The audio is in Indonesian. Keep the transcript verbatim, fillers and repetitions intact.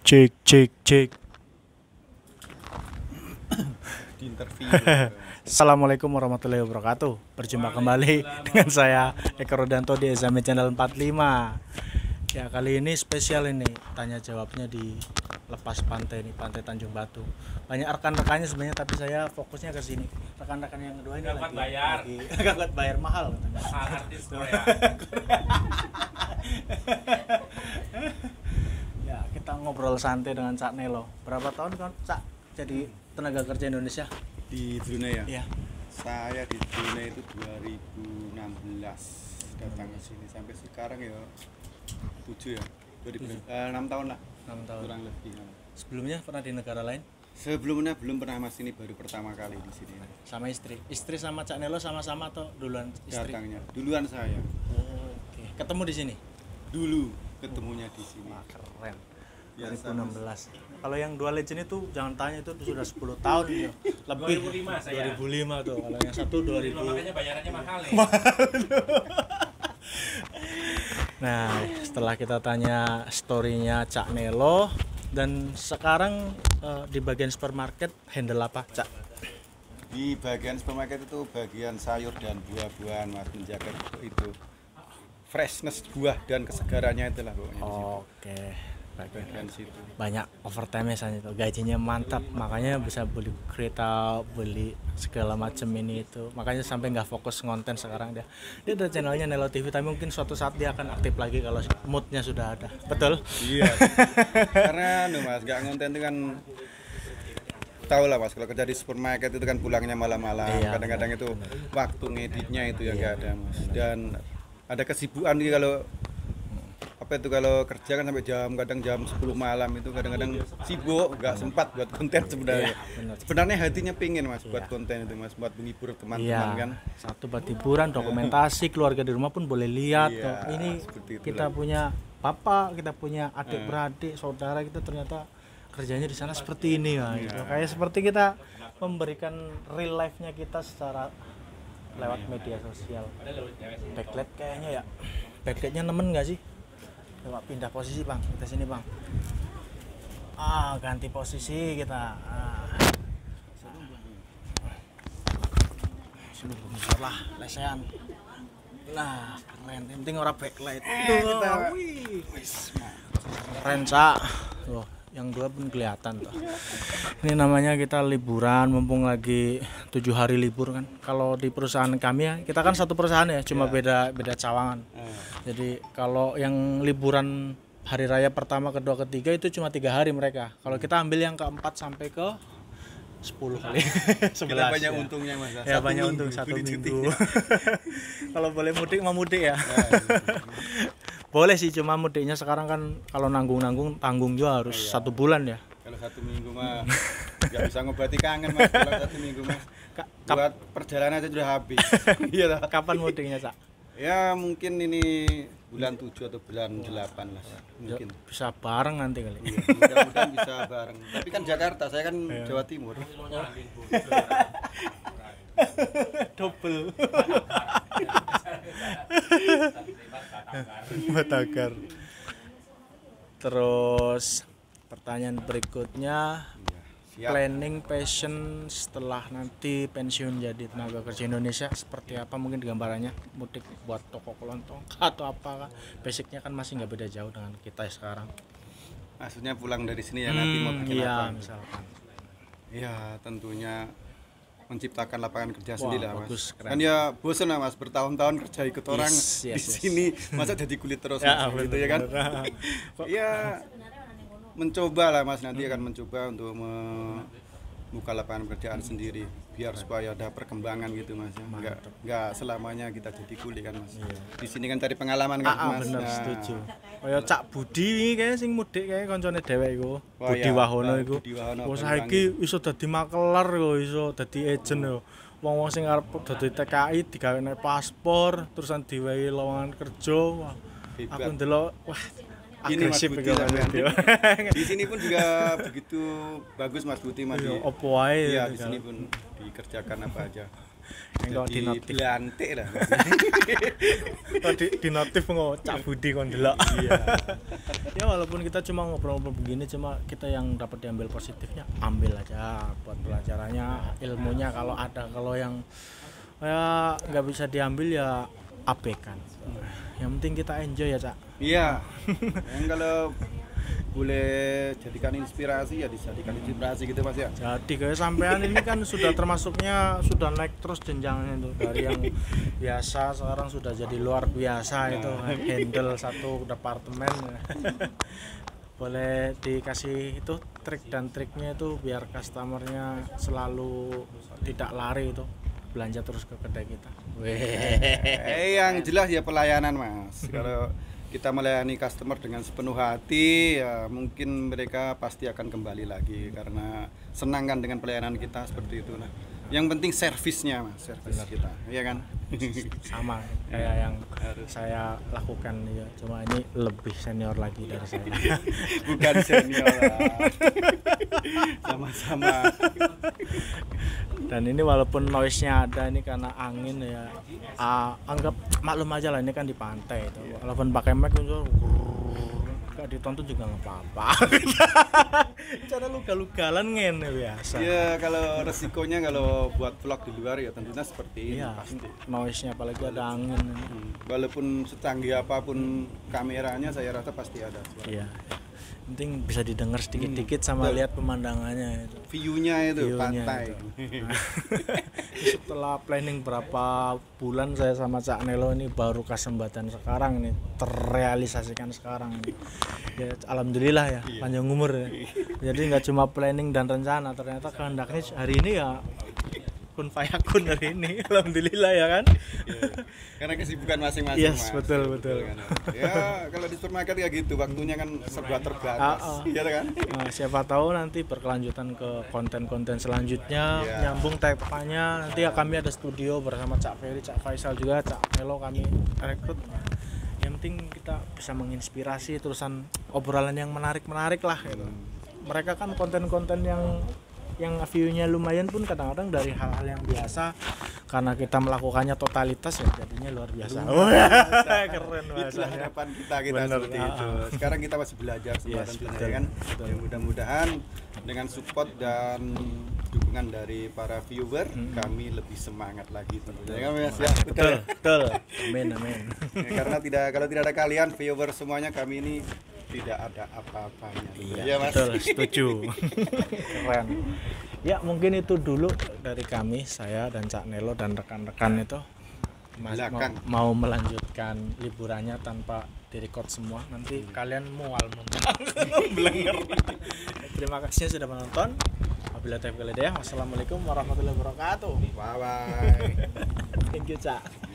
Cek cek cek. Di interview. Assalamualaikum warahmatullahi wabarakatuh. Berjumpa kembali dengan saya Eko Rodanto di Exame Channel empat puluh lima. Ya, kali ini spesial ini tanya jawabnya di lepas pantai nih, Pantai Tanjung Batu. Banyak rekan-rekannya sebenarnya, tapi saya fokusnya ke sini. Rekan-rekan yang kedua ini Gak lagi kuat bayar. lagi gak kuat bayar mahal katanya. Mahal artis Korea. Ya, kita ngobrol santai dengan Cak Nelo. Berapa tahun kan Cak jadi tenaga kerja Indonesia? Di Brunei ya? Iya. Saya di Brunei itu dua ribu enam belas datang ke sini sampai sekarang ya tujuh ya. dua ribu enam tahun lah. enam tahun. Kurang lebih. Sebelumnya pernah di negara lain? Sebelumnya belum pernah, Mas, ini baru pertama kali di sini. Sama istri. Istri sama Cak Nelo sama-sama atau duluan istri? Datangnya duluan saya. Oh, oke. Ketemu di sini? Dulu ketemunya di sini. Wah, keren. Biasa, dua ribu enam belas. Kalau yang dua legend itu jangan tanya, itu sudah sepuluh tahun ya. Lebih. dua ribu lima saya. dua ribu lima tuh. Kalau yang satu dua ribu. Makanya bayarannya mahal nih. Nah, setelah kita tanya story-nya Cak Nelo, dan sekarang eh, di bagian supermarket handle apa, Cak? Di bagian supermarket itu bagian sayur dan buah-buahan, Mas, menjaga itu freshness buah dan kesegarannya itulah pokoknya di situ. Oke. Bagian situ. Banyak overtime misalnya itu, gajinya mantap, makanya bisa beli kereta, beli segala macam ini itu, makanya sampai nggak fokus ngonten sekarang. dia dia ada channelnya Nelo T V, tapi mungkin suatu saat dia akan aktif lagi kalau moodnya sudah ada. Betul? Iya. Karena no, Mas, nggak ngonten itu kan tahu lah, Mas, kalau kerja di supermarket itu kan pulangnya malam-malam. Iya, kadang-kadang itu waktu ngeditnya itu yang nggak Iya. ada, Mas. Dan ada kesibukan nih kalau apa itu kalau kerja kan sampai jam kadang jam sepuluh malam itu kadang-kadang sibuk, nggak sempat buat konten sebenarnya. Iya, benar. Sebenarnya hatinya pingin, Mas, buat Iya. konten itu, Mas, buat menghibur teman-teman Iya, kan. satu buat hiburan, dokumentasi, keluarga di rumah pun boleh lihat. Iya, toh. Ini seperti itulah. kita punya papa, kita punya adik Eh. beradik, saudara kita ternyata kerjanya di sana seperti ini ya. Iya. Gitu. Kayak seperti kita memberikan real life-nya kita secara lewat media sosial. Backlight kayaknya ya. Backlightnya nemen nggak sih? Coba pindah posisi, Bang. Kita sini, Bang. Ah, ganti posisi kita. Ah. Sini bentar lah, lesehan. Nah, keren. Yang penting ora backlight. Wah, wih. Keren, Cak. Tuh, yang dua pun kelihatan tuh. Ini namanya kita liburan, mumpung lagi tujuh hari libur kan. Kalau di perusahaan kami ya, kita kan satu perusahaan ya, cuma beda beda cawangan. Eh. Jadi kalau yang liburan hari raya pertama, kedua, ketiga itu cuma tiga hari mereka. Kalau kita ambil yang keempat sampai ke sepuluh kali. Kita sebelas banyak ya. untungnya, Mas. Ya Satu banyak minggu, untung satu beli minggu. cutinya. Kalau boleh mudik mau mudik ya. Nah, Boleh sih, cuma mudiknya sekarang kan kalau nanggung-nanggung tanggung juga harus Iya. satu bulan ya. Kalau satu minggu mah nggak bisa ngobati kangen, Mas. Kalau satu minggu mah Ka- buat perjalanan aja sudah habis. Iya lah. Kapan mudiknya, Cak? Ya mungkin ini bulan tujuh atau bulan delapan lah. Mungkin. Bisa bareng nanti kali. Iya, mudah-mudahan bisa bareng. Tapi kan Jakarta, saya kan Jawa Timur. Double. Batagar. Terus pertanyaan berikutnya, Siap. planning passion setelah nanti pensiun jadi tenaga kerja Indonesia seperti apa, mungkin gambarannya mudik buat toko kelontong atau apa? Basicnya kan masih nggak beda jauh dengan kita sekarang. Maksudnya pulang dari sini ya nanti mau Hmm, bikin iya, apa? misalkan. Ya tentunya menciptakan lapangan kerja Wah, sendiri lah, Mas. bagus, keren. Kan ya bosan lah, Mas, bertahun-tahun kerja ikut orang Yes, yes, di yes. sini masa jadi kulit terus, Ya, Mas, gitu ya kan? bener. Ya mencoba lah, Mas, nanti akan mencoba untuk membuka lapangan pekerjaan sendiri biar supaya ada perkembangan gitu, Mas, ya. Enggak enggak selamanya kita jadi kuli kan, Mas. Di sini kan cari pengalaman kan, Ah, ah, Mas. bener, Nah, setuju. Kaya Cak Budi kayak sing mudik kayak koncone dhewek iku. Wah, Budi iya, Wahono Pak iku. Budi Wahono, Wah, Banyuwangi. saiki iso dadi makelar kok, iso dadi agent yo. Wong-wong sing arep dadi T K I digawene paspor, terusan diwehi lowongan kerja. Wah, Hebat. aku ndelok wah Ini Mas agresif Budi iki sampean. video. Di sini pun juga begitu bagus, Mas Budi, Mas. Iya, Di- opo wae. Iya, di sini pun dikerjakan apa aja. Engko di Di notif. dilantik lah. Kok di, di notif kok Cak Budi kon delok. Iya. Ya walaupun kita cuma ngobrol-ngobrol begini, cuma kita yang dapat diambil positifnya ambil aja buat pelajarannya, ilmunya kalau ada, kalau yang ya nggak bisa diambil ya abaikan. Yang penting kita enjoy ya Cak. Iya. Yang kalau boleh jadikan inspirasi ya dijadikan inspirasi gitu Mas ya. Jadi kayak sampean ini kan sudah termasuknya sudah naik terus jenjangnya itu, dari yang biasa sekarang sudah jadi luar biasa itu, handle satu departemen. Boleh dikasih itu trik dan triknya itu biar customernya selalu tidak lari itu belanja terus ke kedai kita. Eh yang jelas ya pelayanan Mas. Kalau kita melayani customer dengan sepenuh hati, ya mungkin mereka pasti akan kembali lagi karena senang kan dengan pelayanan kita seperti itu. Nah, yang penting servisnya Mas, servis kita, iya kan? Sama kayak yang saya lakukan ya, cuma ini lebih senior lagi dari saya. Bukan senior lah. Sama-sama. Dan ini walaupun noise-nya ada ini karena angin ya, ah, anggap maklum aja lah, ini kan di pantai itu. Walaupun pakai mic itu gak ditonton juga nggak apa-apa. Cara lugal-lugalan ngene biasa. Ya kalau resikonya kalau buat vlog di luar ya tentunya seperti ini Iya, pasti. noise-nya apalagi ada angin. Hmm, Walaupun secanggih apapun kameranya saya rasa pasti ada suara. Iya. Penting bisa didengar sedikit-dikit sama lihat pemandangannya itu. View-nya itu View-nya pantai. itu. Nah, setelah planning berapa bulan saya sama Cak Nelo ini baru kesempatan sekarang ini terrealisasikan sekarang ini. Ya alhamdulillah ya, panjang umur ya. Jadi nggak cuma planning dan rencana, ternyata kehendaknya hari ini ya kun fayakun hari ini. Alhamdulillah ya kan. Iya, karena kesibukan masing-masing Yes, Mas. betul, betul. kan. Ya kalau di supermarket ya gitu, waktunya kan serba terbatas. Ah, ah. Iya kan? Nah, siapa tahu nanti berkelanjutan ke konten-konten selanjutnya, Iya. nyambung temanya. Nanti ya kami ada studio bersama Cak Ferry, Cak Faisal juga, Cak Nelo kami rekrut. Yang penting kita bisa menginspirasi terusan obrolan yang menarik-menarik lah gitu. Mereka kan konten-konten yang yang view-nya lumayan pun kadang-kadang dari hal-hal yang biasa, karena kita melakukannya totalitas ya jadinya luar biasa. Wah, keren Itulah bahasanya. harapan kita kita Bener, seperti ah, itu. ah. Sekarang kita masih belajar semua Yes, tentunya betul, ya kan. betul. Ya, mudah-mudahan dengan support dan dukungan dari para viewer kami lebih semangat lagi tentunya. Ya, kan, Mas? Ya, Betul, betul. Amin, amin. Ya, karena tidak kalau tidak ada kalian viewer semuanya kami ini tidak ada apa-apanya. Iya, Mas. betul, setuju. Keren. Ya, mungkin itu dulu dari kami, saya dan Cak Nelo dan rekan-rekan itu. Mas, mau, Belakang. mau melanjutkan liburannya tanpa direcord semua. Nanti kalian mual muntah. Belenger. Terima kasih sudah menonton. Wabillahi taufiq wal hidayah. Wassalamualaikum warahmatullahi wabarakatuh. Bye bye. Thank you, Cak.